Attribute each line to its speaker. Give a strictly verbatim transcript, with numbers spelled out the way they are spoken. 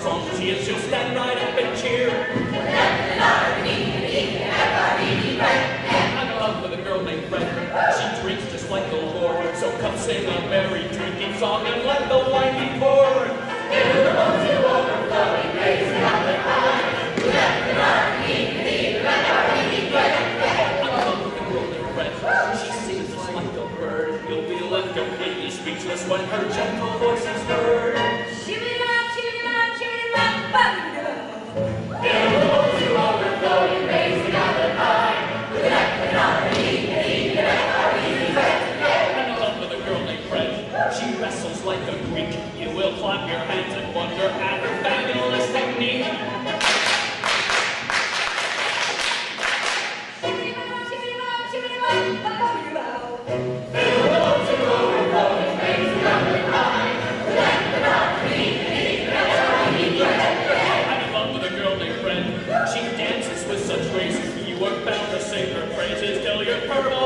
Speaker 1: song she is, she'll stand right up and cheer. I'm in love with a girl named Red. She drinks just like a lord. So come sing a merry drinking song and let the wine be poured. Fill the boat to overflowing, raising up the tide. Who left the dark evening, let our evening bread. I'm in love with a girl named Red. She sings just like a bird. You'll be left completely speechless when her gentle voice is heard.
Speaker 2: Shoo-dee-dum, shoo-dee-dum, shoo-dee-dum, ba-dee-dum.
Speaker 1: Fill the boat to overflowing, raising up the tide. Who left the dark evening, let our evening bread. I'm in love with a girl named Fred. She wrestles like a Greek. You will clap your hands and wonder at her fabulous technique.
Speaker 2: Shoo-dee-dum, shoo-dee-dum, shoo-dee-dum, ba-dee-dum.
Speaker 1: Fill the boat to overflowing, raising up the tide. Who left the dark evening, let our evening bread. I'm in love with a girl named Fred. She dances with such grace. You are bound to sing her praises till your pearl